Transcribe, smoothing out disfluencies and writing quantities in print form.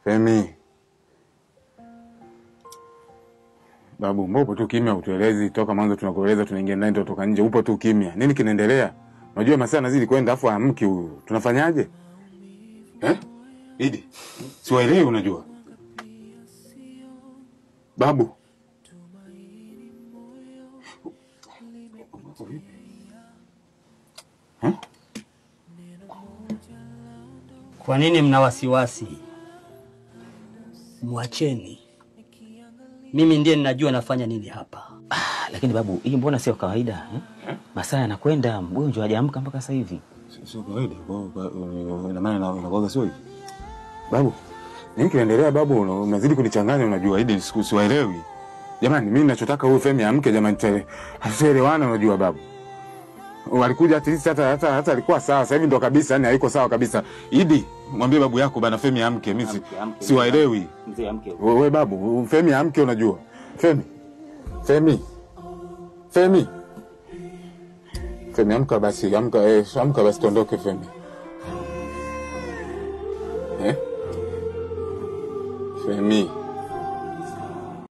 Femi. Babu, mbona tu kimya utuelezi toka mwanzo tunakueleza tunaingia ndani tutoka nje upo tu kimya. Nini kinaendelea? Unajua masaa nazidi kwenda afu amki huyu. Tunafanyaje? Idi. Siwaelewi unajua. Babu. Kwa nini mna wasiwasi? Mwacheni. Mimi ndiye ninajua nafanya nini hapa. Lakini babu, hii mbona sio kawaida? Masaa yanakwenda, mgonjwa hajaamka mpaka sasa hivi. Sio kawaida. Ina maana unakoga sio hivi. Babu, nini kinaendelea babu? Unazidi kunichanganya unajua. Idi siwaelewi. Jamani, mimi ninachotaka huyu Femi amke jamani, hatuelewana unajua babu. Walikuja at least hata alikuwa sawa. Sasa hivi ndo kabisa yani haiko sawa kabisa. Idi, mwambie babu yako bana Femi amke. Mimi siwaelewi. Mzee amke. Wewe babu, Femi amke unajua. Femi. Femi amka basi, amka basi tuondoke Femi. Femi.